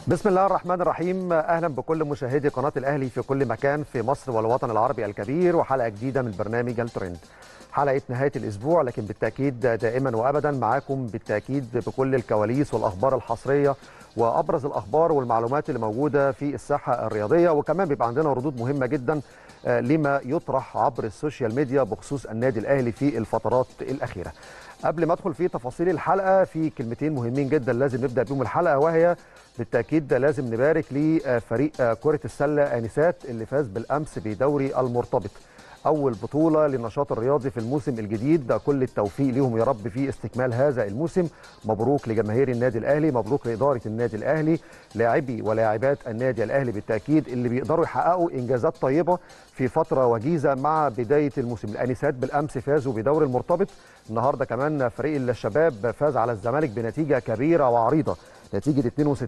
بسم الله الرحمن الرحيم. اهلا بكل مشاهدي قناه الاهلي في كل مكان في مصر والوطن العربي الكبير، وحلقه جديده من برنامج الترند. حلقه نهايه الاسبوع، لكن بالتاكيد دائما وابدا معاكم بالتاكيد بكل الكواليس والاخبار الحصريه وابرز الاخبار والمعلومات اللي موجوده في الساحه الرياضيه، وكمان بيبقى عندنا ردود مهمه جدا لما يطرح عبر السوشيال ميديا بخصوص النادي الاهلي في الفترات الاخيره. قبل ما ادخل في تفاصيل الحلقه، في كلمتين مهمين جدا لازم نبدا بيهم الحلقه، وهي بالتاكيد لازم نبارك لفريق كره السله انسات اللي فاز بالامس بدوري المرتبط، اول بطوله للنشاط الرياضي في الموسم الجديد. ده كل التوفيق ليهم يا رب في استكمال هذا الموسم. مبروك لجماهير النادي الاهلي، مبروك لاداره النادي الاهلي، لاعبي ولاعبات النادي الاهلي بالتاكيد اللي بيقدروا يحققوا انجازات طيبه في فتره وجيزه مع بدايه الموسم. الانسات بالامس فازوا بدوري المرتبط، النهارده كمان فريق الشباب فاز على الزمالك بنتيجه كبيره وعريضه، نتيجه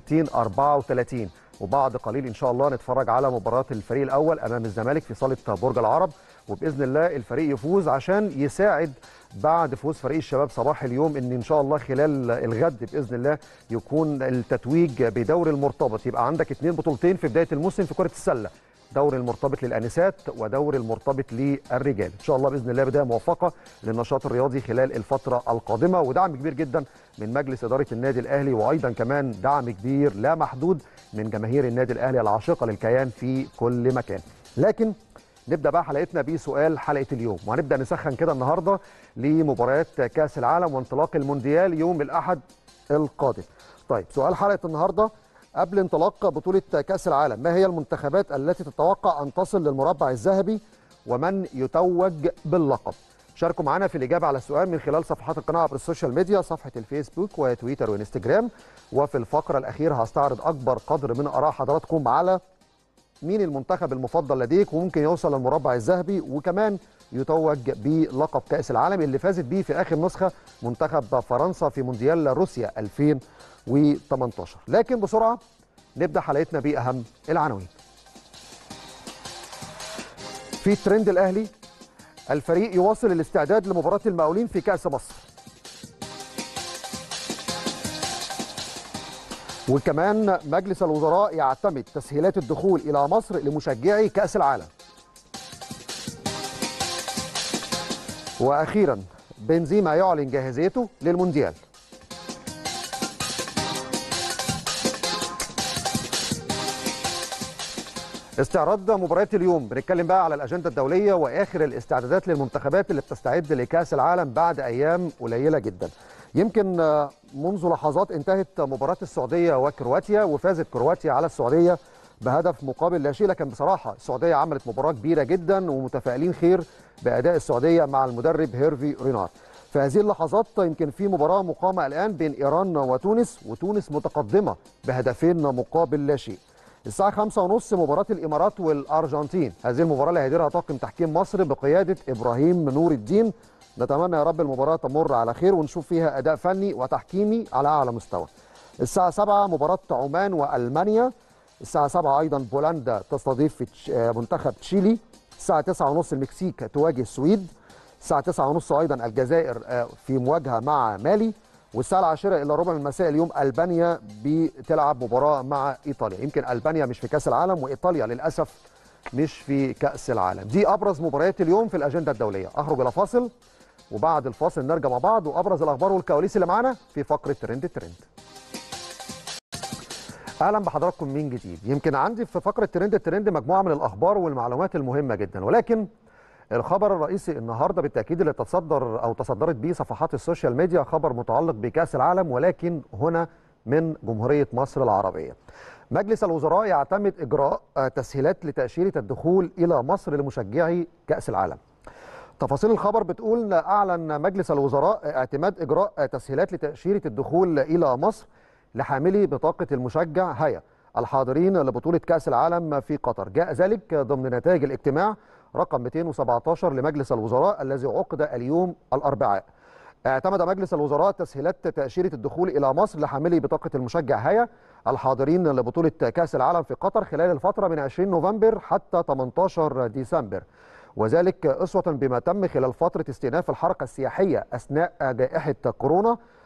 62-34. وبعد قليل ان شاء الله نتفرج على مباراه الفريق الاول امام الزمالك في صاله برج العرب، وباذن الله الفريق يفوز عشان يساعد بعد فوز فريق الشباب صباح اليوم ان شاء الله خلال الغد باذن الله يكون التتويج بدوري المرتبط. يبقى عندك 2 بطولتين في بدايه الموسم في كره السله، دوري المرتبط للانسات ودوري المرتبط للرجال. ان شاء الله باذن الله بدايه موفقه للنشاط الرياضي خلال الفتره القادمه، ودعم كبير جدا من مجلس اداره النادي الاهلي، وايضا كمان دعم كبير لا محدود من جماهير النادي الاهلي العاشقه للكيان في كل مكان. لكن نبدا بقى حلقتنا بسؤال حلقه اليوم، وهنبدا نسخن كده النهارده لمباريات كاس العالم وانطلاق المونديال يوم الاحد القادم. طيب، سؤال حلقه النهارده: قبل انطلاق بطوله كاس العالم، ما هي المنتخبات التي تتوقع ان تصل للمربع الذهبي ومن يتوج باللقب؟ شاركوا معنا في الاجابه على السؤال من خلال صفحات القناه عبر السوشيال ميديا، صفحه الفيسبوك وتويتر وانستجرام. وفي الفقره الاخيره هستعرض اكبر قدر من اراء حضراتكم على مين المنتخب المفضل لديك وممكن يوصل للمربع الذهبي وكمان يتوج بلقب كأس العالم اللي فازت بيه في آخر نسخة منتخب فرنسا في مونديال روسيا 2018. لكن بسرعة نبدأ حلقتنا بأهم العناوين. في ترند الأهلي: الفريق يواصل الاستعداد لمباراة المقاولين في كأس مصر. وكمان مجلس الوزراء يعتمد تسهيلات الدخول إلى مصر لمشجعي كأس العالم. وأخيرا بنزيما يعلن جاهزيته للمونديال. استعراض مباريات اليوم، بنتكلم بقى على الأجندة الدولية وآخر الاستعدادات للمنتخبات اللي بتستعد لكأس العالم بعد أيام قليلة جدا. يمكن منذ لحظات انتهت مباراة السعودية وكرواتيا، وفازت كرواتيا على السعودية بهدف مقابل لا شيء، لكن بصراحة السعودية عملت مباراة كبيرة جدا ومتفائلين خير بأداء السعودية مع المدرب هيرفي رينار. في هذه اللحظات يمكن في مباراة مقامة الآن بين إيران وتونس، وتونس متقدمة بهدفين مقابل لا شيء. الساعة 5:30 مباراة الإمارات والأرجنتين، هذه المباراة اللي هيديرها طاقم تحكيم مصر بقيادة إبراهيم نور الدين. نتمنى يا رب المباراة تمر على خير ونشوف فيها أداء فني وتحكيمي على أعلى مستوى. الساعة 7 مباراة عمان وألمانيا. الساعة 7 أيضا بولندا تستضيف منتخب تشيلي. الساعة 9:30 المكسيك تواجه السويد. الساعة 9:30 أيضا الجزائر في مواجهة مع مالي. والساعة 10 إلا ربع من مساء اليوم ألبانيا بتلعب مباراة مع إيطاليا. يمكن ألبانيا مش في كأس العالم وإيطاليا للأسف مش في كأس العالم. دي أبرز مباريات اليوم في الأجندة الدولية. أخرج إلى فاصل وبعد الفاصل نرجع مع بعض وأبرز الأخبار والكواليس اللي معانا في فقرة ترند الترند. اهلا بحضراتكم من جديد. يمكن عندي في فقره ترند الترند مجموعه من الاخبار والمعلومات المهمه جدا، ولكن الخبر الرئيسي النهارده بالتاكيد اللي تصدرت به صفحات السوشيال ميديا خبر متعلق بكاس العالم، ولكن هنا من جمهوريه مصر العربيه. مجلس الوزراء يعتمد اجراء تسهيلات لتاشيره الدخول الى مصر لمشجعي كاس العالم. تفاصيل الخبر بتقول: اعلن مجلس الوزراء اعتماد اجراء تسهيلات لتاشيره الدخول الى مصر لحاملي بطاقة المشجع هيا الحاضرين لبطولة كأس العالم في قطر. جاء ذلك ضمن نتائج الاجتماع رقم 217 لمجلس الوزراء الذي عقد اليوم الأربعاء. اعتمد مجلس الوزراء تسهيلات تأشيرة الدخول إلى مصر لحاملي بطاقة المشجع هيا الحاضرين لبطولة كأس العالم في قطر خلال الفترة من 20 نوفمبر حتى 18 ديسمبر، وذلك أسوة بما تم خلال فترة استئناف الحركة السياحية أثناء جائحة كورونا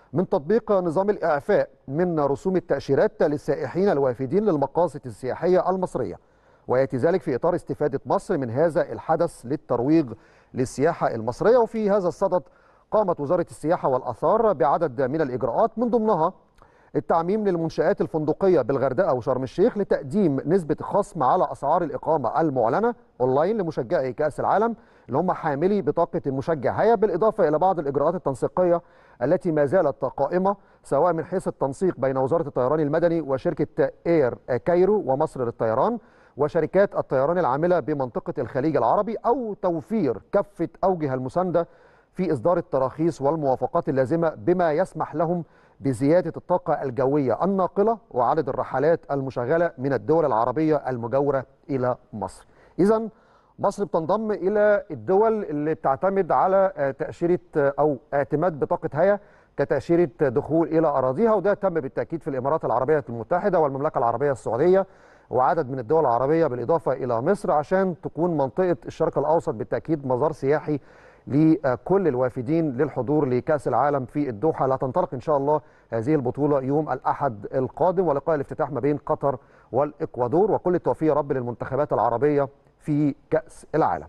من تطبيق نظام الإعفاء من رسوم التأشيرات للسائحين الوافدين للمقاصد السياحية المصرية، ويأتي ذلك في إطار استفادة مصر من هذا الحدث للترويج للسياحة المصرية. وفي هذا الصدد قامت وزارة السياحة والآثار بعدد من الإجراءات، من ضمنها التعميم للمنشآت الفندقية بالغردقة وشرم الشيخ لتقديم نسبة خصم على أسعار الإقامة المعلنة أونلاين لمشجعي كأس العالم اللي هم حاملي بطاقة المشجع هيا، بالإضافة إلى بعض الإجراءات التنسيقية التي ما زالت قائمة، سواء من حيث التنسيق بين وزارة الطيران المدني وشركة إير كايرو ومصر للطيران وشركات الطيران العاملة بمنطقة الخليج العربي، أو توفير كافة أوجه المساندة في إصدار التراخيص والموافقات اللازمة بما يسمح لهم بزيادة الطاقة الجوية الناقلة وعدد الرحلات المشغلة من الدول العربية المجاورة إلى مصر. إذن مصر بتنضم إلى الدول اللي بتعتمد على تأشيرة أو اعتماد بطاقة هيا كتأشيرة دخول إلى أراضيها، وده تم بالتأكيد في الإمارات العربية المتحدة والمملكة العربية السعودية وعدد من الدول العربية بالإضافة إلى مصر، عشان تكون منطقة الشرق الأوسط بالتأكيد مزار سياحي لكل الوافدين للحضور لكأس العالم في الدوحة. لا تنطلق إن شاء الله هذه البطولة يوم الأحد القادم، ولقاء الافتتاح ما بين قطر والإكوادور، وكل التوفيق يا رب للمنتخبات العربية في كأس العالم.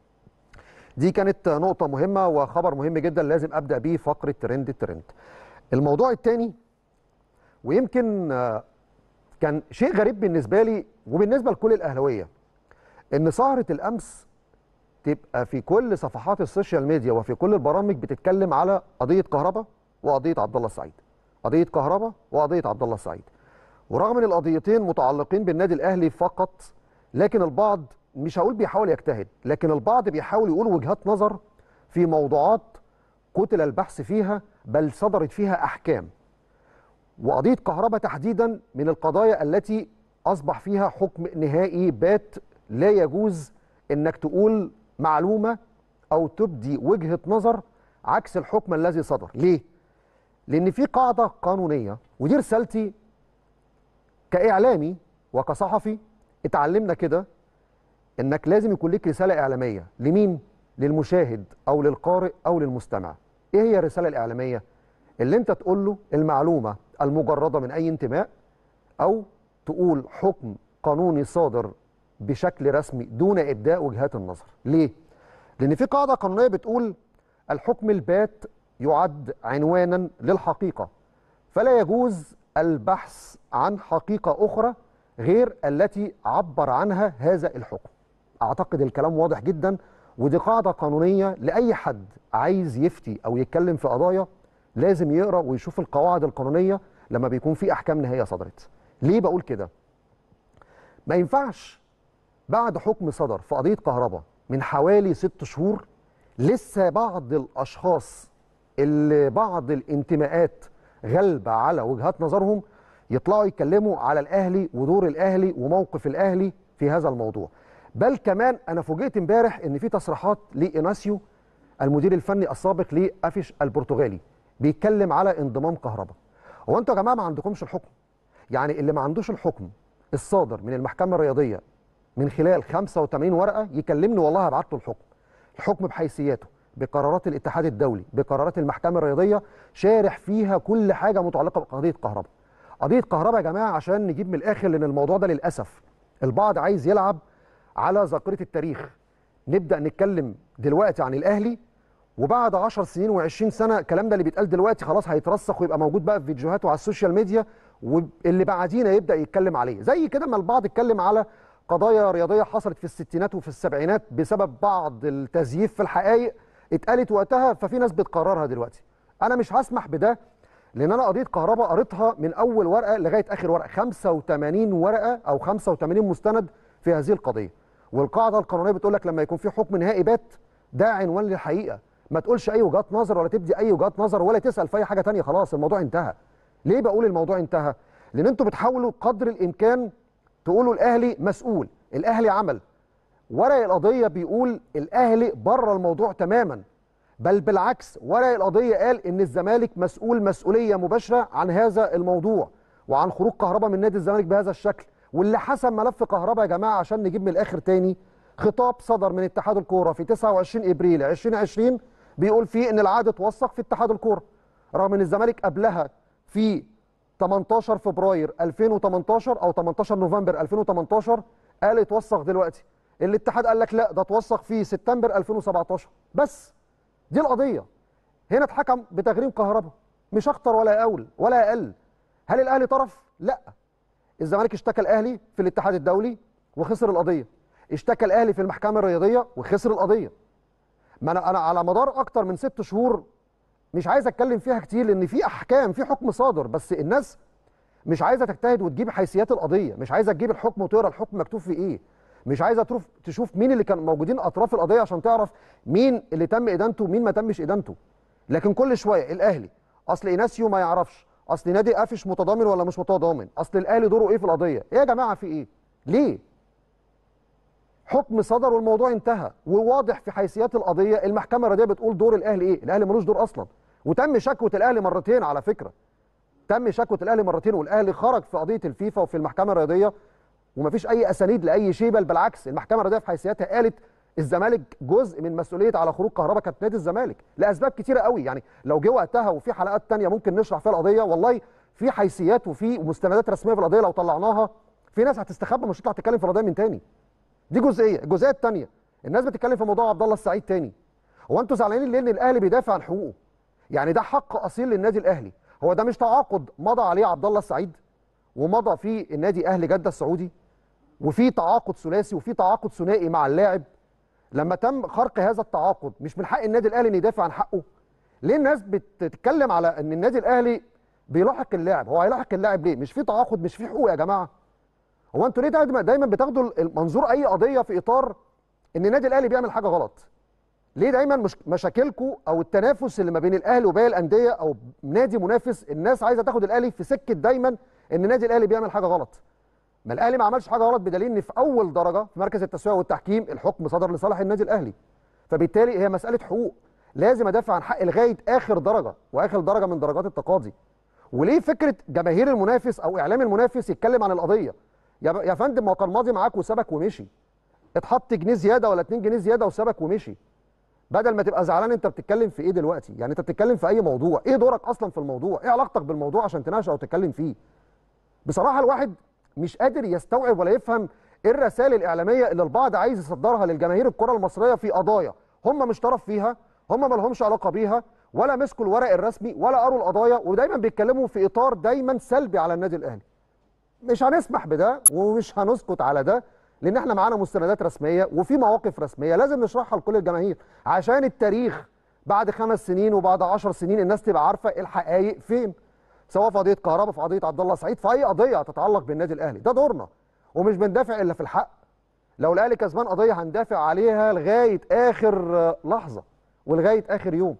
دي كانت نقطة مهمة وخبر مهم جدا لازم أبدأ بيه فقرة ترند الترند. الموضوع الثاني، ويمكن كان شيء غريب بالنسبة لي وبالنسبة لكل الأهلاوية، إن سهرة الأمس تبقى في كل صفحات السوشيال ميديا وفي كل البرامج بتتكلم على قضية كهربا وقضية عبد الله السعيد، قضية كهربا وقضية عبد الله السعيد. ورغم ان القضيتين متعلقين بالنادي الأهلي فقط، لكن البعض مش هقول بيحاول يجتهد، لكن البعض بيحاول يقول وجهات نظر في موضوعات قتل البحث فيها بل صدرت فيها أحكام. وقضية كهربا تحديدا من القضايا التي أصبح فيها حكم نهائي بات، لا يجوز إنك تقول معلومة أو تبدي وجهة نظر عكس الحكم الذي صدر. ليه؟ لأن في قاعدة قانونية، ودي رسالتي كإعلامي وكصحفي، اتعلمنا كده إنك لازم يكون لك رسالة إعلامية. لمين؟ للمشاهد أو للقارئ أو للمستمع. إيه هي الرسالة الإعلامية؟ اللي أنت تقول له المعلومة المجردة من أي انتماء، أو تقول حكم قانوني صادر بشكل رسمي دون إبداء وجهات النظر. ليه؟ لأن في قاعدة قانونية بتقول الحكم البات يعد عنوانا للحقيقة، فلا يجوز البحث عن حقيقة أخرى غير التي عبر عنها هذا الحكم. أعتقد الكلام واضح جدا، ودي قاعدة قانونية لأي حد عايز يفتي أو يتكلم في قضايا لازم يقرأ ويشوف القواعد القانونية لما بيكون في أحكام نهائية صدرت. ليه بقول كده؟ ما ينفعش بعد حكم صدر في قضية كهربا من حوالي 6 شهور لسه بعض الأشخاص اللي بعض الانتماءات غالبة على وجهات نظرهم يطلعوا يتكلموا على الأهلي ودور الأهلي وموقف الأهلي في هذا الموضوع. بل كمان أنا فوجئت امبارح إن في تصريحات لإناسيو المدير الفني السابق لأفيش البرتغالي بيتكلم على انضمام كهربا. هو أنتوا يا جماعة ما عندكمش الحكم؟ يعني اللي ما عندوش الحكم الصادر من المحكمة الرياضية من خلال 85 ورقة يكلمني والله هبعت له الحكم. الحكم بحيثياته، بقرارات الاتحاد الدولي، بقرارات المحكمة الرياضية، شارح فيها كل حاجة متعلقة بقضية كهربا. قضية كهربا يا جماعة عشان نجيب من الآخر، لأن الموضوع ده للأسف البعض عايز يلعب على ذاكرة التاريخ. نبدأ نتكلم دلوقتي عن الأهلي، وبعد 10 سنين و20 سنة الكلام ده اللي بيتقال دلوقتي خلاص هيترسخ ويبقى موجود بقى في فيديوهات وعلى السوشيال ميديا، واللي بعدينا يبدأ يتكلم عليه. زي كده ما البعض اتكلم على قضايا رياضية حصلت في الستينات وفي السبعينات بسبب بعض التزييف في الحقائق اتقالت وقتها، ففي ناس بتقررها دلوقتي. أنا مش هسمح بده، لأن أنا قضية كهربا قريتها من أول ورقة لغاية آخر ورقة، 85 ورقة أو 85 مستند في هذه القضية. والقاعدة القانونية بتقول لك لما يكون في حكم نهائي بات ده عنوان للحقيقة، ما تقولش أي وجهات نظر ولا تبدي أي وجهات نظر ولا تسأل في أي حاجة تانية. خلاص الموضوع انتهى. ليه بقول الموضوع انتهى؟ لأن أنتوا بتحاولوا قدر الإمكان تقولوا الأهلي مسؤول، الأهلي عمل. ورق القضية بيقول الأهلي بره الموضوع تماما، بل بالعكس ورق القضية قال إن الزمالك مسؤول مسؤولية مباشرة عن هذا الموضوع وعن خروج كهربا من نادي الزمالك بهذا الشكل. واللي حسم ملف كهربا يا جماعة عشان نجيب من الآخر تاني، خطاب صدر من اتحاد الكورة في 29 إبريل 2020 بيقول فيه إن العقد اتوثق في اتحاد الكورة. رغم ان الزمالك قبلها في 18 فبراير 2018 او 18 نوفمبر 2018 قال اتوثق دلوقتي. الاتحاد قال لك لا ده اتوثق في سبتمبر 2017 بس. دي القضيه. هنا اتحكم بتغريم كهرباء مش اكتر ولا اقل ولا اقل. هل الاهلي طرف؟ لا. الزمالك اشتكى الاهلي في الاتحاد الدولي وخسر القضيه. اشتكى الاهلي في المحكمه الرياضيه وخسر القضيه. ما انا على مدار اكتر من 6 شهور مش عايز اتكلم فيها كتير لان في احكام، في حكم صادر، بس الناس مش عايزه تجتهد وتجيب حيثيات القضيه، مش عايزه تجيب الحكم وتقرا الحكم مكتوب فيه ايه، مش عايزه تشوف مين اللي كان موجودين اطراف القضيه عشان تعرف مين اللي تم ادانته ومين ما تمش ادانته. لكن كل شويه الاهلي اصل ايناسيو ما يعرفش، اصل نادي قافش متضامن ولا مش متضامن، اصل الاهلي دوره ايه في القضيه؟ ايه يا جماعه في ايه؟ ليه؟ حكم صدر والموضوع انتهى وواضح في حيثيات القضيه. المحكمه الرياضيه بتقول دور الاهلي ايه؟ الاهلي ملوش دور اصلا. وتم شكوى الاهلي مرتين على فكره. تم شكوى الاهلي مرتين والاهلي خرج في قضيه الفيفا وفي المحكمه الرياضيه ومفيش اي اسانيد لاي شيء، بل بالعكس المحكمه الرياضيه في حيثياتها قالت الزمالك جزء من مسؤوليه على خروج كهرباء كانت نادي الزمالك لاسباب كتيره قوي. يعني لو جه وقتها وفي حلقات ثانيه ممكن نشرح فيها القضيه، والله في حيثيات وفي مستندات رسميه في القضيه لو طلعناها في ناس هتستخبى مش هتطلع تتكلم في القضيه من تاني. دي جزئيه. الجزئيه الثانيه الناس بتتكلم في موضوع عبد الله السعيد تاني. هو انتوا زعلانين ليه ان الاهلي بيدافع عن حقوقه؟ يعني ده حق اصيل للنادي الاهلي. هو ده مش تعاقد مضى عليه عبد الله السعيد ومضى فيه النادي اهلي جده السعودي وفي تعاقد ثلاثي وفي تعاقد ثنائي مع اللاعب؟ لما تم خرق هذا التعاقد مش من حق النادي الاهلي ان يدافع عن حقه؟ ليه الناس بتتكلم على ان النادي الاهلي بيلاحق اللاعب؟ هو هيلاحق اللاعب ليه؟ مش في تعاقد، مش في حقوق يا جماعه؟ هو انتوا ليه دايما بتاخدوا المنظور اي قضيه في اطار ان النادي الاهلي بيعمل حاجه غلط؟ ليه دايما مشاكلكم او التنافس اللي ما بين الاهلي وباقي الانديه او نادي منافس الناس عايزه تاخد الاهلي في سكه دايما ان النادي الاهلي بيعمل حاجه غلط؟ ما الاهلي ما عملش حاجه غلط بدليل ان في اول درجه في مركز التسويه والتحكيم الحكم صدر لصالح النادي الاهلي. فبالتالي هي مساله حقوق، لازم ادافع عن حقي لغايه اخر درجه واخر درجه من درجات التقاضي. وليه فكره جماهير المنافس او اعلام المنافس يتكلم عن القضيه؟ يا فندم ما هو كان ماضي معاك وسبك ومشي. اتحط جنيه زياده ولا 2 جنيه زياده وسبك ومشي. بدل ما تبقى زعلان انت بتتكلم في ايه دلوقتي؟ يعني انت بتتكلم في اي موضوع؟ ايه دورك اصلا في الموضوع؟ ايه علاقتك بالموضوع عشان تناقش او تتكلم فيه؟ بصراحه الواحد مش قادر يستوعب ولا يفهم ايه الرسائل الاعلاميه اللي البعض عايز يصدرها للجماهير الكره المصريه في قضايا هم مش طرف فيها، هم ما لهمش علاقه بيها، ولا مسكوا الورق الرسمي ولا قروا القضايا، ودايما بيتكلموا في اطار دايما سلبي على النادي الاهلي. مش هنسمح بده ومش هنسكت على ده، لان احنا معانا مستندات رسميه وفي مواقف رسميه لازم نشرحها لكل الجماهير عشان التاريخ بعد 5 سنين وبعد 10 سنين الناس تبقى عارفه الحقائق فين، سواء في قضيه كهرباء، في قضيه عبد الله سعيد، في اي قضيه تتعلق بالنادي الاهلي. ده دورنا ومش بندافع الا في الحق. لو الاهلي كسبان قضيه هندافع عليها لغايه اخر لحظه ولغايه اخر يوم.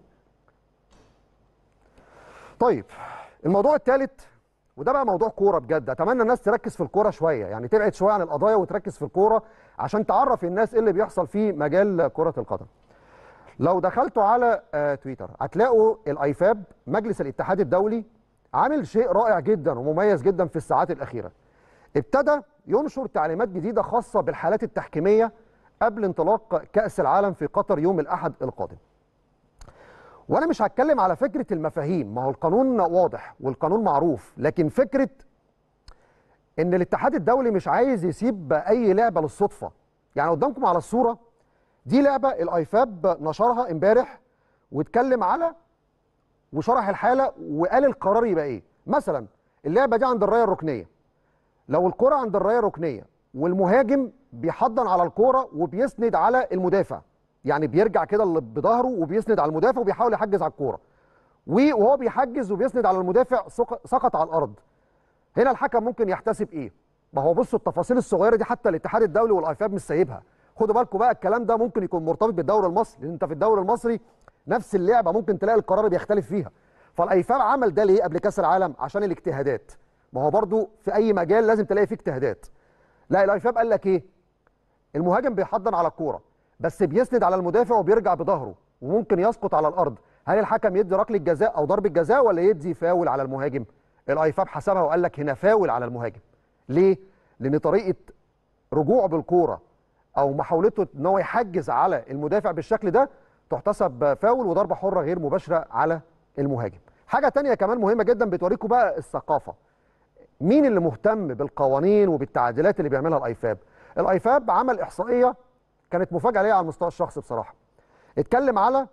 طيب الموضوع الثالث وده بقى موضوع كوره بجد، اتمنى الناس تركز في الكوره شويه، يعني تبعد شويه عن القضايا وتركز في الكوره عشان تعرف الناس ايه اللي بيحصل في مجال كره القدم. لو دخلتوا على تويتر هتلاقوا الايفاب مجلس الاتحاد الدولي عامل شيء رائع جدا ومميز جدا في الساعات الاخيره. ابتدى ينشر تعليمات جديده خاصه بالحالات التحكيميه قبل انطلاق كاس العالم في قطر يوم الاحد القادم. وانا مش هتكلم على فكره المفاهيم، ما هو القانون واضح والقانون معروف، لكن فكره ان الاتحاد الدولي مش عايز يسيب اي لعبه للصدفه. يعني قدامكم على الصوره دي لعبه الايفاب نشرها امبارح واتكلم على وشرح الحاله وقال القرار يبقى ايه. مثلا اللعبه دي عند الرايه الركنيه، لو الكره عند الرايه الركنيه والمهاجم بيحضن على الكره وبيسند على المدافع، يعني بيرجع كده بظهره وبيسند على المدافع وبيحاول يحجز على الكوره، وهو بيحجز وبيسند على المدافع سقط على الارض، هنا الحكم ممكن يحتسب ايه؟ ما هو بصوا التفاصيل الصغيره دي حتى الاتحاد الدولي والايفاب مش سايبها. خدوا بالكم بقى الكلام ده ممكن يكون مرتبط بالدوري المصري، لان انت في الدوري المصري نفس اللعبه ممكن تلاقي القرار بيختلف فيها. فالايفاب عمل ده ليه قبل كاس العالم؟ عشان الاجتهادات. ما هو برضو في اي مجال لازم تلاقي فيه اجتهادات. لا الايفاب قال لك ايه؟ المهاجم بيحضن على الكوره بس بيسند على المدافع وبيرجع بظهره وممكن يسقط على الارض، هل الحكم يدي ركله جزاء او ضربه جزاء ولا يدي فاول على المهاجم؟ الايفاب حسبها وقال لك هنا فاول على المهاجم. ليه؟ لان طريقه رجوعه بالكوره او محاولته ان هو يحجز على المدافع بالشكل ده تحتسب فاول وضربه حره غير مباشره على المهاجم. حاجه تانية كمان مهمه جدا بتوريكم بقى الثقافه. مين اللي مهتم بالقوانين وبالتعديلات اللي بيعملها الايفاب؟ الايفاب عمل احصائيه كانت مفاجاه ليا على المستوى الشخصي بصراحه. اتكلم على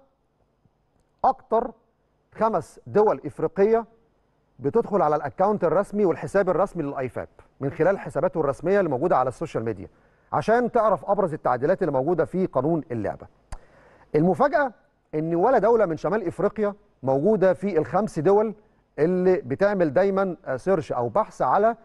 اكتر 5 دول افريقيه بتدخل على الاكونت الرسمي والحساب الرسمي للايفاب من خلال حساباته الرسميه اللي موجوده على السوشيال ميديا، عشان تعرف ابرز التعديلات اللي موجوده في قانون اللعبه. المفاجاه ان ولا دوله من شمال افريقيا موجوده في ال5 دول اللي بتعمل دايما سيرش او بحث على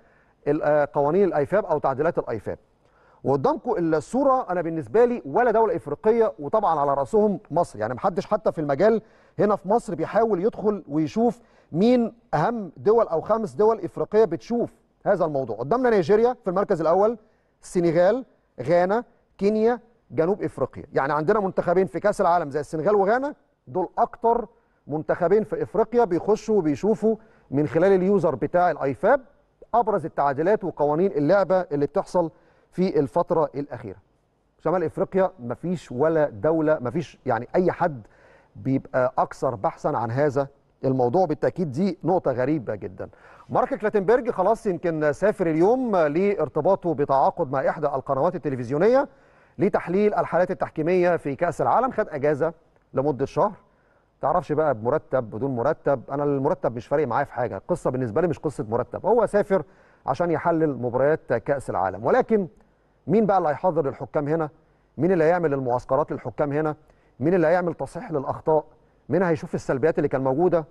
قوانين الايفاب او تعديلات الايفاب. وقدامكم الصوره، انا بالنسبه لي ولا دوله افريقيه، وطبعا على راسهم مصر. يعني محدش حتى في المجال هنا في مصر بيحاول يدخل ويشوف مين اهم دول او 5 دول افريقيه بتشوف هذا الموضوع. قدامنا نيجيريا في المركز الاول، السنغال، غانا، كينيا، جنوب افريقيا. يعني عندنا منتخبين في كاس العالم زي السنغال وغانا، دول اكتر منتخبين في افريقيا بيخشوا وبيشوفوا من خلال اليوزر بتاع الايفاب ابرز التعديلات وقوانين اللعبه اللي بتحصل في الفتره الاخيره. شمال افريقيا مفيش ولا دوله، مفيش يعني اي حد بيبقى اكثر بحثا عن هذا الموضوع. بالتاكيد دي نقطه غريبه جدا. مارك كلاتنبرج خلاص يمكن سافر اليوم لارتباطه بتعاقد مع احدى القنوات التلفزيونيه لتحليل الحالات التحكيميه في كاس العالم. خد اجازه لمده شهر، تعرفش بقى بمرتب بدون مرتب. انا المرتب مش فارق معايا في حاجه، القصه بالنسبه لي مش قصه مرتب، هو سافر عشان يحلل مباريات كاس العالم. ولكن مين بقى اللي هيحضر للحكام هنا؟ مين اللي هيعمل المعسكرات للحكام هنا؟ مين اللي هيعمل تصحيح للاخطاء؟ مين هيشوف السلبيات اللي كان موجوده؟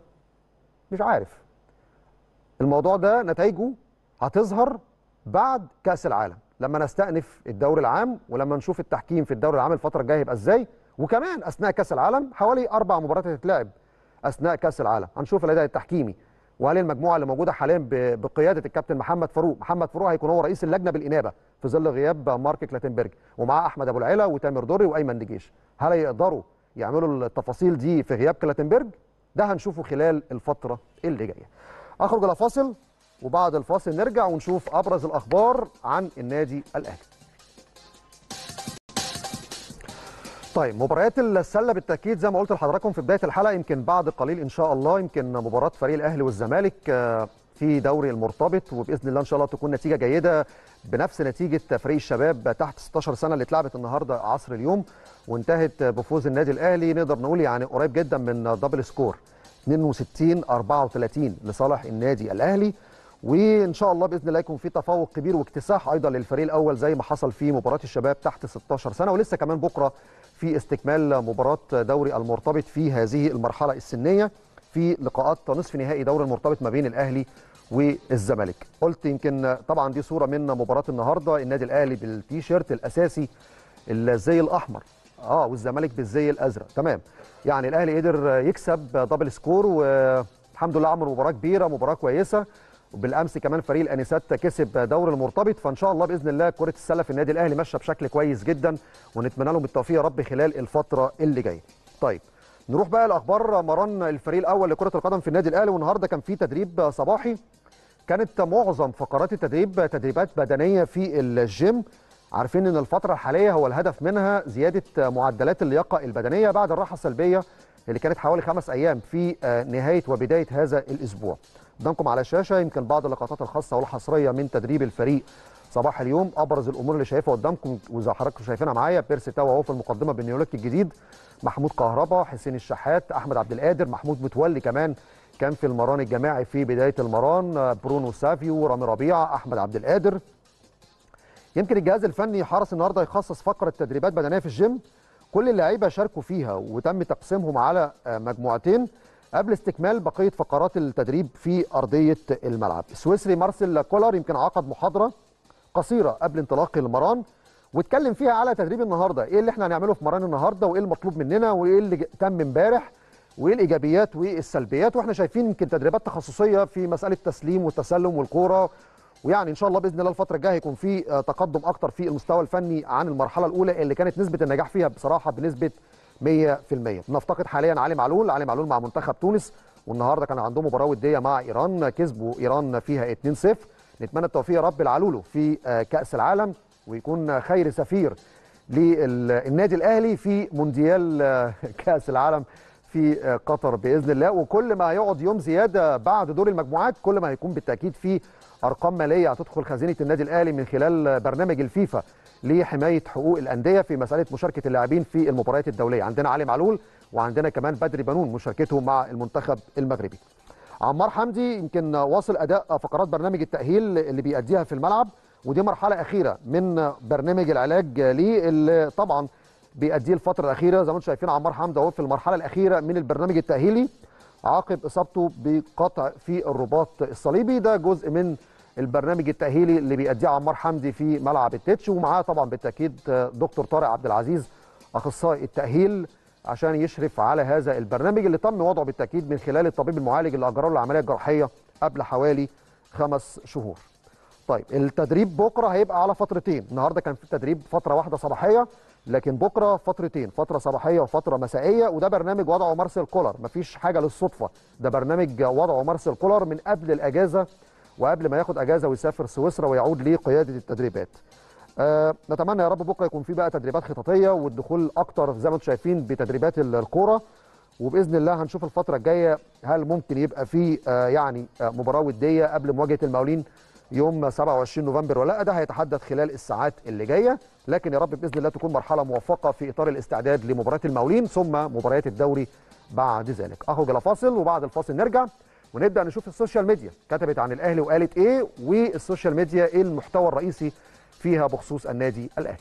مش عارف. الموضوع ده نتائجه هتظهر بعد كاس العالم، لما نستأنف الدوري العام ولما نشوف التحكيم في الدوري العام الفتره الجايه هيبقى ازاي. وكمان اثناء كاس العالم حوالي 4 مباريات هتتلعب اثناء كاس العالم، هنشوف الاداء التحكيمي. وهل المجموعه اللي موجوده حاليا بقياده الكابتن محمد فاروق هيكون هو رئيس اللجنه بالانابه في ظل غياب مارك كلاتنبرج، ومعاه احمد ابو العلا وتامر دري وايمن دجيش. هل يقدروا يعملوا التفاصيل دي في غياب كلاتنبرج؟ ده هنشوفه خلال الفتره اللي جايه. اخرج الى فاصل، وبعد الفاصل نرجع ونشوف ابرز الاخبار عن النادي الاهلي. طيب، مباريات السله بالتاكيد زي ما قلت لحضراتكم في بدايه الحلقه، يمكن بعد قليل ان شاء الله يمكن مباراه فريق الاهلي والزمالك في دوري المرتبط، وباذن الله ان شاء الله تكون نتيجه جيده بنفس نتيجه فريق الشباب تحت 16 سنه اللي اتلعبت النهارده عصر اليوم وانتهت بفوز النادي الاهلي. نقدر نقول يعني قريب جدا من دبل سكور 62-34 لصالح النادي الاهلي، وان شاء الله باذن الله يكون في تفوق كبير واكتساح ايضا للفريق الاول زي ما حصل في مباراه الشباب تحت 16 سنه. ولسه كمان بكره في استكمال مباراه دوري المرتبط في هذه المرحله السنيه في لقاءات نصف نهائي دوري المرتبط ما بين الاهلي والزمالك. قلت يمكن طبعا دي صوره من مباراه النهارده، النادي الاهلي بالتيشيرت الاساسي الزي الاحمر والزمالك بالزي الازرق. تمام، يعني الاهلي قدر يكسب دبل سكور والحمد لله عمل مباراه كبيره، مباراه كويسه. وبالامس كمان فريق الانسات كسب دوري المرتبط، فان شاء الله باذن الله كره السله في النادي الاهلي ماشيه بشكل كويس جدا، ونتمنى لهم بالتوفيق يا رب خلال الفتره اللي جايه. طيب نروح بقى لاخبار مران الفريق الاول لكره القدم في النادي الاهلي. والنهارده كان في تدريب صباحي، كانت معظم فقرات التدريب تدريبات بدنيه في الجيم. عارفين ان الفتره الحاليه هو الهدف منها زياده معدلات اللياقه البدنيه بعد الراحه السلبيه اللي كانت حوالي 5 ايام في نهايه وبدايه هذا الاسبوع. قدامكم على الشاشه يمكن بعض اللقطات الخاصه والحصريه من تدريب الفريق صباح اليوم. ابرز الامور اللي شايفها قدامكم وزي حضراتكم شايفينها معايا، بيرسي تاو اهو في المقدمه بالنيولوك الجديد، محمود كهربا، حسين الشحات، احمد عبد القادر، محمود متولي كمان كان في المران الجماعي في بدايه المران، برونو سافيو، رامي ربيعه، احمد عبد القادر. يمكن الجهاز الفني حرص النهارده يخصص فقره تدريبات بدنيه في الجيم، كل اللعيبه شاركوا فيها وتم تقسيمهم على مجموعتين قبل استكمال بقيه فقرات التدريب في ارضيه الملعب. السويسري مارسيل كولر يمكن عقد محاضره قصيره قبل انطلاق المران واتكلم فيها على تدريب النهارده، ايه اللي احنا هنعمله في مران النهارده وايه المطلوب مننا وايه اللي تم امبارح وايه الايجابيات وايه السلبيات. واحنا شايفين يمكن تدريبات تخصصيه في مساله التسليم والتسلم والكوره، ويعني ان شاء الله باذن الله الفتره الجايه هيكون في تقدم اكتر في المستوى الفني عن المرحله الاولى اللي كانت نسبه النجاح فيها بصراحه بنسبه 100%. نفتقد حاليا علي معلول مع منتخب تونس، والنهارده كان عندهم مباراه وديه مع ايران، كسبوا ايران فيها 2-0. نتمنى التوفيق يا رب لعلولو في كاس العالم ويكون خير سفير للنادي الاهلي في مونديال كاس العالم في قطر باذن الله. وكل ما هيقعد يوم زياده بعد دور المجموعات كل ما هيكون بالتاكيد في ارقام ماليه هتدخل خزينه النادي الاهلي من خلال برنامج الفيفا لحمايه حقوق الانديه في مساله مشاركه اللاعبين في المباريات الدوليه. عندنا علي معلول وعندنا كمان بدري بنون مشاركته مع المنتخب المغربي. عمار حمدي يمكن واصل اداء فقرات برنامج التاهيل اللي بيأديها في الملعب، ودي مرحله اخيره من برنامج العلاج ليه اللي طبعا بيأديه الفتره الاخيره. زي ما انتم شايفين عمار حمدي اهو في المرحله الاخيره من البرنامج التاهيلي عقب اصابته بقطع في الرباط الصليبي. ده جزء من البرنامج التاهيلي اللي بيأديه عمار حمدي في ملعب التتش، ومعاه طبعا بالتاكيد دكتور طارق عبد العزيز اخصائي التاهيل عشان يشرف على هذا البرنامج اللي تم وضعه بالتاكيد من خلال الطبيب المعالج اللي اجرى له العمليه الجراحيه قبل حوالي 5 شهور. طيب التدريب بكره هيبقى على فترتين، النهارده كان في تدريب فتره واحده صباحيه، لكن بكره فترتين، فتره صباحيه وفتره مسائيه، وده برنامج وضعه مارسيل كولر، مفيش حاجه للصدفه، ده برنامج وضعه مارسيل كولر من قبل الاجازه وقبل ما ياخد اجازه ويسافر سويسرا ويعود لقياده التدريبات. نتمنى يا رب بكره يكون في بقى تدريبات خططيه والدخول اكتر زي ما انتم شايفين بتدريبات الكوره، وباذن الله هنشوف الفتره الجايه هل ممكن يبقى في مباراه وديه قبل مواجهه المقاولين يوم 27 نوفمبر ولا لا. ده هيتحدد خلال الساعات اللي جايه، لكن يا رب باذن الله تكون مرحله موفقه في اطار الاستعداد لمباراه المقاولين ثم مباريات الدوري بعد ذلك. اخرج الى فاصل وبعد الفاصل نرجع ونبدا نشوف السوشيال ميديا كتبت عن الاهلي وقالت ايه، والسوشيال ميديا ايه المحتوى الرئيسي فيها بخصوص النادي الاهلي.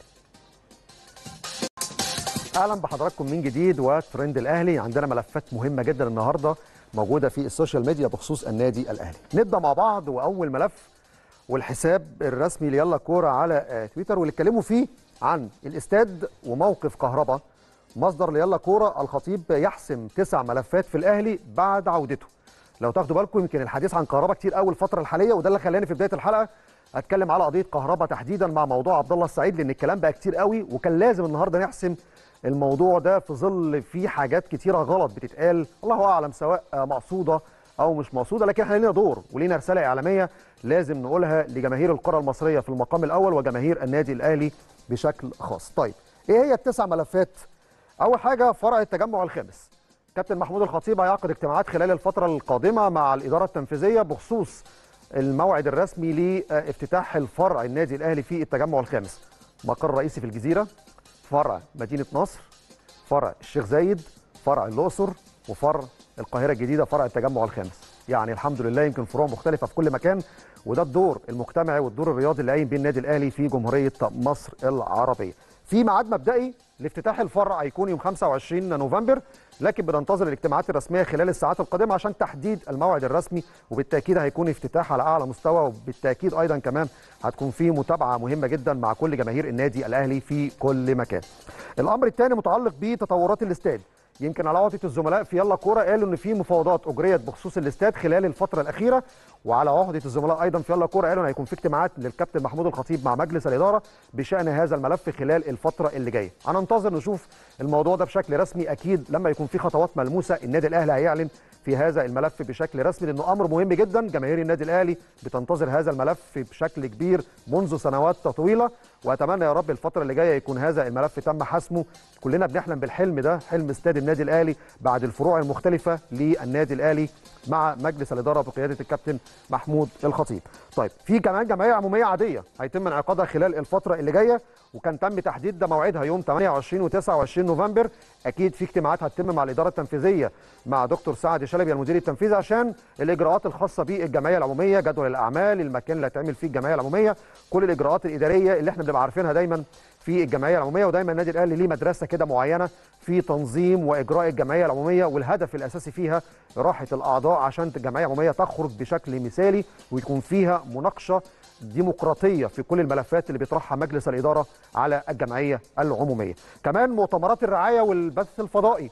اهلا بحضراتكم من جديد وترند الاهلي. عندنا ملفات مهمه جدا النهارده موجوده في السوشيال ميديا بخصوص النادي الاهلي. نبدا مع بعض، واول ملف والحساب الرسمي ليلا كوره على تويتر واللي اتكلموا فيه عن الاستاد وموقف كهربا. مصدر ليلا كوره الخطيب يحسم 9 ملفات في الاهلي بعد عودته. لو تاخدوا بالكم يمكن الحديث عن كهربا كتير قوي الفتره الحاليه، وده اللي خلاني في بدايه الحلقه اتكلم على قضيه كهربا تحديدا مع موضوع عبد الله السعيد، لان الكلام بقى كتير قوي وكان لازم النهارده نحسم الموضوع ده في ظل في حاجات كتيره غلط بتتقال الله اعلم سواء مقصوده او مش مقصوده، لكن احنا لينا دور ولينا رساله اعلاميه لازم نقولها لجماهير الكره المصريه في المقام الاول وجماهير النادي الاهلي بشكل خاص. طيب ايه هي ال9 ملفات؟ اول حاجه فرع التجمع الخامس. كابتن محمود الخطيب هيعقد اجتماعات خلال الفتره القادمه مع الاداره التنفيذيه بخصوص الموعد الرسمي لافتتاح الفرع النادي الاهلي في التجمع الخامس. مقر رئيسي في الجزيره، فرع مدينه نصر، فرع الشيخ زايد، فرع الاقصر، وفرع القاهره الجديده فرع التجمع الخامس. يعني الحمد لله يمكن فروع مختلفه في كل مكان، وده الدور المجتمعي والدور الرياضي اللي قايم بيه النادي الاهلي في جمهوريه مصر العربيه. في ميعاد مبدئي لافتتاح الفرع هيكون يوم 25 نوفمبر، لكن بننتظر الاجتماعات الرسميه خلال الساعات القادمه عشان تحديد الموعد الرسمي، وبالتاكيد هيكون افتتاح على اعلى مستوى، وبالتاكيد ايضا كمان هتكون في متابعه مهمه جدا مع كل جماهير النادي الاهلي في كل مكان. الامر الثاني متعلق بتطورات الاستاد. يمكن على عهده الزملاء في يلا كوره قالوا ان في مفاوضات اجريت بخصوص الاستاد خلال الفتره الاخيره، وعلى عهده الزملاء ايضا في يلا كوره قالوا ان هيكون في اجتماعات للكابتن محمود الخطيب مع مجلس الاداره بشان هذا الملف خلال الفتره اللي جايه. هننتظر نشوف الموضوع ده بشكل رسمي، اكيد لما يكون في خطوات ملموسه النادي الاهلي هيعلن في هذا الملف بشكل رسمي، لانه امر مهم جدا. جماهير النادي الاهلي بتنتظر هذا الملف بشكل كبير منذ سنوات طويله، واتمنى يا رب الفتره اللي جايه يكون هذا الملف تم حسمه. كلنا بنحلم بالحلم ده، حلم استاد النادي الاهلي بعد الفروع المختلفه للنادي الاهلي مع مجلس الاداره بقياده الكابتن محمود الخطيب. طيب في كمان جمعيه عموميه عاديه هيتم انعقادها خلال الفتره اللي جايه، وكان تم تحديد ده موعدها يوم 28 و29 نوفمبر. اكيد في اجتماعات هتتم مع الاداره التنفيذيه مع دكتور سعد شلبي المدير التنفيذي عشان الاجراءات الخاصه بالجمعيه العموميه، جدول الاعمال، المكان اللي هتعمل فيه الجمعيه العموميه، كل الاجراءات الاداريه اللي احنا بنبقى عارفينها دايما في الجمعيه العموميه. ودايما النادي الاهلي ليه مدرسه كده معينه في تنظيم واجراء الجمعيه العموميه، والهدف الاساسي فيها راحه الاعضاء عشان الجمعيه العموميه تخرج بشكل مثالي ويكون فيها مناقشه ديمقراطيه في كل الملفات اللي بيطرحها مجلس الاداره على الجمعيه العموميه. كمان مؤتمرات الرعايه والبث الفضائي.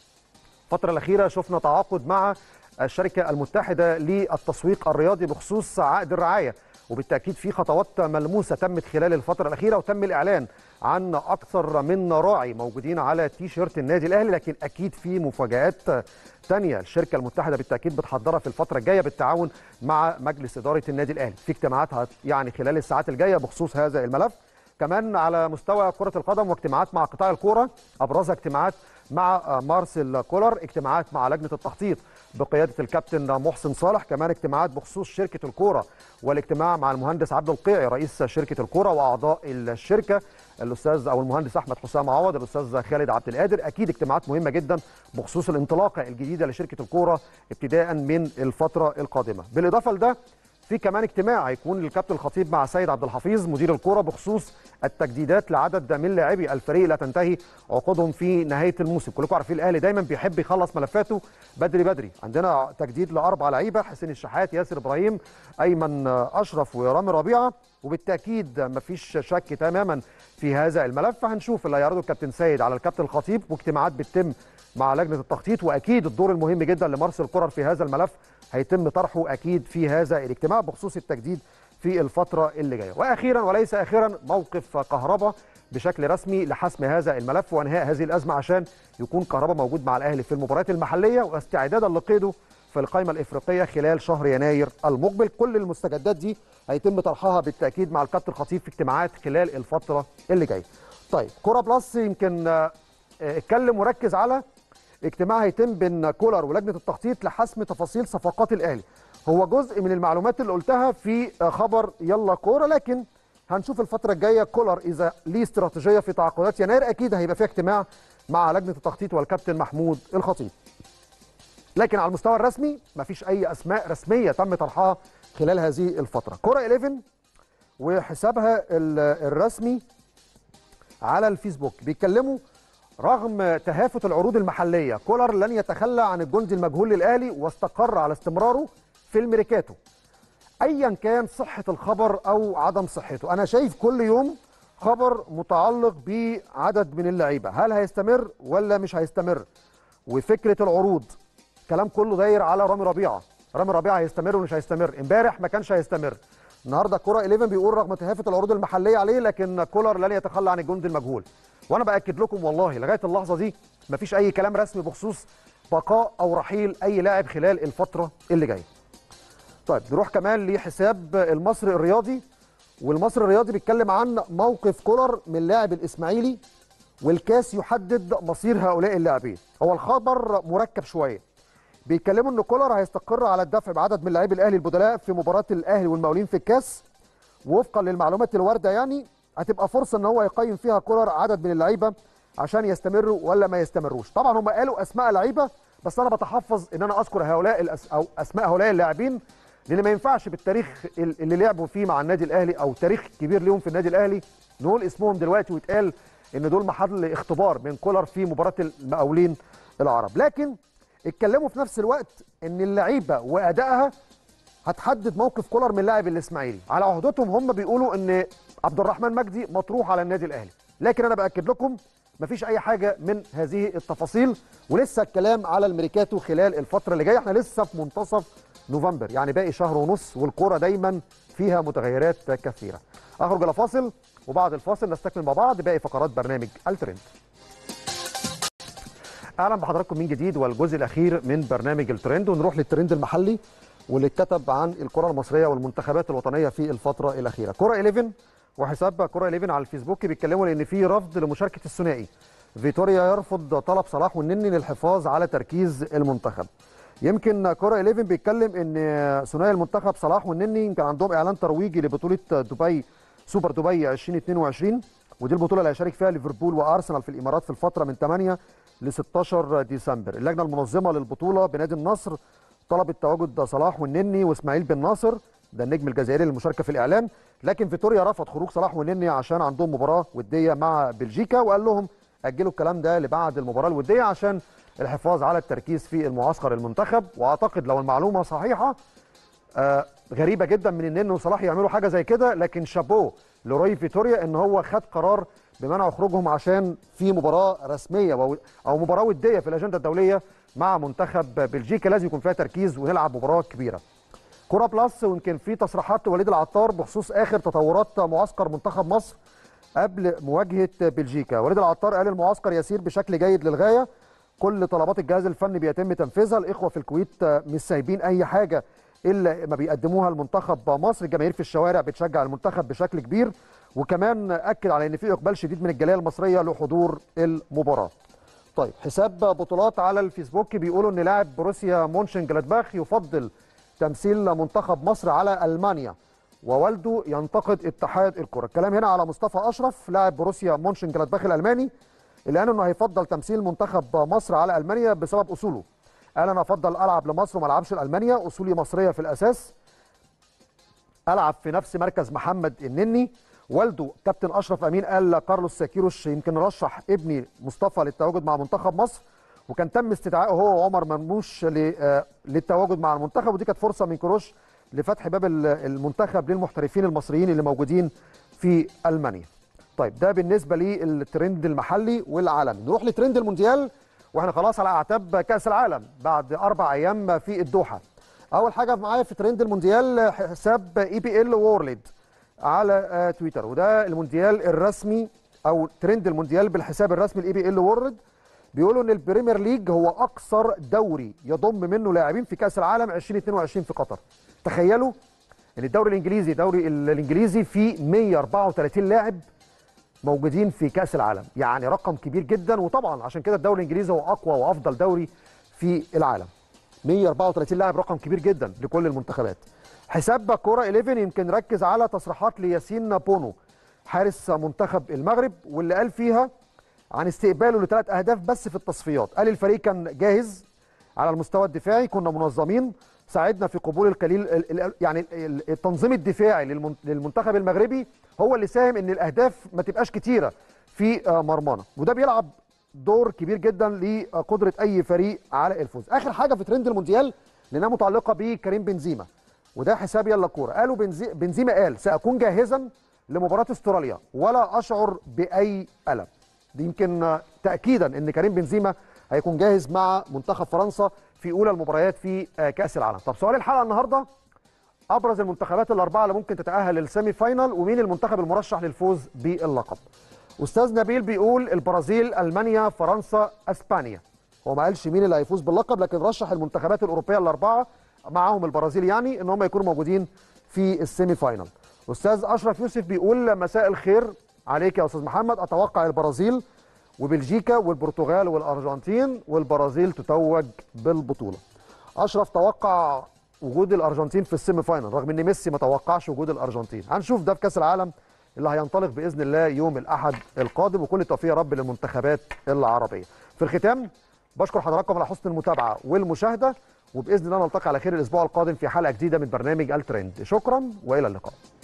الفتره الاخيره شفنا تعاقد مع الشركه المتحده للتسويق الرياضي بخصوص عقد الرعايه، وبالتاكيد في خطوات ملموسه تمت خلال الفتره الاخيره، وتم الاعلان عن اكثر من راعي موجودين على تي شيرت النادي الاهلي، لكن اكيد في مفاجات ثانيه الشركه المتحده بالتاكيد بتحضرها في الفتره الجايه بالتعاون مع مجلس اداره النادي الاهلي. في اجتماعات يعني خلال الساعات الجايه بخصوص هذا الملف. كمان على مستوى كره القدم واجتماعات مع قطاع الكوره، ابرزها اجتماعات مع مارسيل كولر، اجتماعات مع لجنه التخطيط بقياده الكابتن محسن صالح، كمان اجتماعات بخصوص شركه الكوره والاجتماع مع المهندس عبد القيعي رئيس شركه الكوره واعضاء الشركه الاستاذ او المهندس احمد حسام عوض، الاستاذ خالد عبد القادر. اكيد اجتماعات مهمه جدا بخصوص الانطلاقه الجديده لشركه الكوره ابتداء من الفتره القادمه. بالاضافه لده في كمان اجتماع هيكون للكابتن الخطيب مع سيد عبد الحفيظ مدير الكوره بخصوص التجديدات لعدد من لاعبي الفريق لا تنتهي عقودهم في نهايه الموسم. كلكم عارفين الاهلي دايما بيحب يخلص ملفاته بدري بدري. عندنا تجديد لاربع لعيبه: حسين الشحات، ياسر ابراهيم، ايمن اشرف، ورامي ربيعه. وبالتاكيد مفيش شك تماما في هذا الملف. هنشوف اللي هيعرضه الكابتن سيد على الكابتن الخطيب، واجتماعات بتتم مع لجنه التخطيط، واكيد الدور المهم جدا لمارسيل كولر في هذا الملف هيتم طرحه اكيد في هذا الاجتماع بخصوص التجديد في الفتره اللي جايه. واخيرا وليس اخيرا، موقف كهربا بشكل رسمي لحسم هذا الملف وانهاء هذه الازمه عشان يكون كهربا موجود مع الاهلي في المباريات المحليه واستعدادا لقيده في القائمه الافريقيه خلال شهر يناير المقبل. كل المستجدات دي هيتم طرحها بالتاكيد مع الكابتن الخطيب في اجتماعات خلال الفتره اللي جايه. طيب كوره بلس يمكن اتكلم وركز على اجتماع هيتم بين كولر ولجنه التخطيط لحسم تفاصيل صفقات الاهلي. هو جزء من المعلومات اللي قلتها في خبر يلا كوره، لكن هنشوف الفتره الجايه كولر اذا ليه استراتيجيه في تعاقدات يناير اكيد هيبقى فيها اجتماع مع لجنه التخطيط والكابتن محمود الخطيب. لكن على المستوى الرسمي مفيش اي اسماء رسميه تم طرحها خلال هذه الفتره. كوره 11 وحسابها الرسمي على الفيسبوك بيتكلموا: رغم تهافت العروض المحليه كولر لن يتخلى عن الجندي المجهول للاهلي واستقر على استمراره في الميركاتو ايا كان صحه الخبر او عدم صحته. انا شايف كل يوم خبر متعلق بعدد من اللعيبه، هل هيستمر ولا مش هيستمر؟ وفكره العروض كلام كله داير على رامي ربيعه. رامي ربيعه هيستمر ومش هيستمر؟ امبارح ما كانش هيستمر، النهارده كوره 11 بيقول رغم تهافت العروض المحليه عليه لكن كولر لن يتخلى عن الجندي المجهول. وانا باكد لكم والله لغايه اللحظه دي مفيش اي كلام رسمي بخصوص بقاء او رحيل اي لاعب خلال الفتره اللي جايه. طيب نروح كمان لحساب المصري الرياضي، والمصري الرياضي بيتكلم عن موقف كولر من لاعب الاسماعيلي والكاس يحدد مصير هؤلاء اللاعبين. هو الخبر مركب شويه، بيتكلموا ان كولر هيستقر على الدفع بعدد من لاعبي الاهلي البدلاء في مباراه الاهلي والمقاولين في الكاس، ووفقا للمعلومات الوارده يعني هتبقى فرصه ان هو يقيم فيها كولر عدد من اللعيبه عشان يستمروا ولا ما يستمروش. طبعا هم قالوا اسماء لعيبه بس انا بتحفظ ان انا اذكر هؤلاء او اسماء هؤلاء اللاعبين، لان ما ينفعش بالتاريخ اللي لعبوا فيه مع النادي الاهلي او تاريخ كبير ليهم في النادي الاهلي نقول اسمهم دلوقتي ويتقال ان دول محل اختبار من كولر في مباراه المقاولين العرب. لكن اتكلموا في نفس الوقت ان اللعيبه وادائها هتحدد موقف كولر من لاعب الاسماعيلي. على عهدتهم هم بيقولوا ان عبد الرحمن مجدي مطروح على النادي الاهلي، لكن انا باكد لكم مفيش اي حاجه من هذه التفاصيل، ولسه الكلام على الميركاتو خلال الفتره اللي جايه. احنا لسه في منتصف نوفمبر، يعني باقي شهر ونص، والكوره دايما فيها متغيرات كثيره. اخرج الى فاصل وبعد الفاصل نستكمل مع بعض باقي فقرات برنامج الترند. اهلا بحضراتكم من جديد والجزء الاخير من برنامج الترند، ونروح للترند المحلي واللي اتكتب عن الكره المصريه والمنتخبات الوطنيه في الفتره الاخيره. كره 11 وحساب كره 11 على الفيسبوك بيتكلموا لان في رفض لمشاركه الثنائي. فيتوريا يرفض طلب صلاح والنني للحفاظ على تركيز المنتخب. يمكن كره 11 بيتكلم ان ثنائي المنتخب صلاح والنني كان عندهم اعلان ترويجي لبطوله دبي سوبر دبي 2022، ودي البطوله اللي هيشارك فيها ليفربول وارسنال في الامارات في الفتره من 8 ل 16 ديسمبر. اللجنه المنظمه للبطوله بنادي النصر طلبت تواجد صلاح والنني واسماعيل بن ناصر، ده النجم الجزائري للمشاركه في الاعلان، لكن فيتوريا رفض خروج صلاح والنني عشان عندهم مباراه وديه مع بلجيكا، وقال لهم اجلوا الكلام ده لبعد المباراه الوديه عشان الحفاظ على التركيز في المعسكر المنتخب. واعتقد لو المعلومه صحيحه غريبه جدا من النني وصلاح يعملوا حاجه زي كده، لكن شابوه لروي فيتوريا ان هو خد قرار بمنع خروجهم عشان في مباراه رسميه او مباراه وديه في الاجنده الدوليه مع منتخب بلجيكا لازم يكون فيها تركيز ونلعب مباراه كبيره. كوره بلس ويمكن في تصريحات وليد العطار بخصوص اخر تطورات معسكر منتخب مصر قبل مواجهه بلجيكا. وليد العطار قال المعسكر يسير بشكل جيد للغايه، كل طلبات الجهاز الفني بيتم تنفيذها، الاخوه في الكويت مش سايبين اي حاجه الا ما بيقدموها لمنتخب مصر، الجماهير في الشوارع بتشجع المنتخب بشكل كبير، وكمان اكد على ان في اقبال شديد من الجاليه المصريه لحضور المباراه. طيب حساب بطولات على الفيسبوك بيقولوا ان لاعب بروسيا مونشن جلادباخ يفضل تمثيل منتخب مصر على المانيا ووالده ينتقد اتحاد الكره. الكلام هنا على مصطفى اشرف لاعب بروسيا مونشن جلادباخ الالماني اللي قال انه هيفضل تمثيل منتخب مصر على المانيا بسبب اصوله. قال انا افضل العب لمصر وما العبش لالمانيا، اصولي مصريه في الاساس، العب في نفس مركز محمد النني. والده كابتن اشرف امين قال كارلوس كيروش يمكن رشح ابني مصطفى للتواجد مع منتخب مصر، وكان تم استدعائه هو وعمر مرموش للتواجد مع المنتخب، ودي كانت فرصه من كيروش لفتح باب المنتخب للمحترفين المصريين اللي موجودين في المانيا. طيب ده بالنسبه للترند المحلي والعالمي. نروح لترند المونديال واحنا خلاص على اعتاب كاس العالم بعد 4 ايام في الدوحه. اول حاجه معايا في ترند المونديال حساب EPL وورلد على تويتر، وده المونديال الرسمي او ترند المونديال بالحساب الرسمي EPL وورلد. بيقولوا ان البريمير ليج هو اكثر دوري يضم منه لاعبين في كاس العالم 2022 في قطر. تخيلوا ان الدوري الانجليزي فيه 134 لاعب موجودين في كاس العالم، يعني رقم كبير جدا، وطبعا عشان كده الدوري الانجليزي هو اقوى وافضل دوري في العالم. 134 لاعب رقم كبير جدا لكل المنتخبات. حساب كوره 11 يمكن ركز على تصريحات لياسين بونو حارس منتخب المغرب، واللي قال فيها عن استقباله ل3 أهداف بس في التصفيات. قال الفريق كان جاهز على المستوى الدفاعي، كنا منظمين، ساعدنا في قبول القليل، يعني التنظيم الدفاعي للمنتخب المغربي هو اللي ساهم ان الاهداف ما تبقاش كتيره في مرمانا، وده بيلعب دور كبير جدا لقدره اي فريق على الفوز. اخر حاجه في ترند المونديال لانها متعلقه بكريم بنزيما، وده حساب يلا كوره. قالوا بنزيما قال ساكون جاهزا لمباراه استراليا ولا اشعر باي الم. دي يمكن تاكيدا ان كريم بنزيما هيكون جاهز مع منتخب فرنسا في اولى المباريات في كاس العالم. طب سؤال الحلقه النهارده، ابرز المنتخبات الاربعه اللي ممكن تتاهل للسيمي فاينال، ومين المنتخب المرشح للفوز باللقب؟ استاذ نبيل بيقول البرازيل، المانيا، فرنسا، اسبانيا. هو ما قالش مين اللي هيفوز باللقب، لكن رشح المنتخبات الاوروبيه الاربعه معاهم البرازيل يعني ان هم يكونوا موجودين في السيمي فاينال. استاذ اشرف يوسف بيقول مساء الخير عليك يا استاذ محمد، اتوقع البرازيل وبلجيكا والبرتغال والارجنتين، والبرازيل تتوج بالبطوله. اشرف توقع وجود الارجنتين في السيمي فاينال رغم ان ميسي ما توقعش وجود الارجنتين. هنشوف ده في كاس العالم اللي هينطلق باذن الله يوم الاحد القادم، وكل التوفيق يا رب للمنتخبات العربيه. في الختام بشكر حضراتكم على حسن المتابعه والمشاهده، وباذن الله نلتقي على خير الاسبوع القادم في حلقه جديده من برنامج الترند. شكرا والى اللقاء.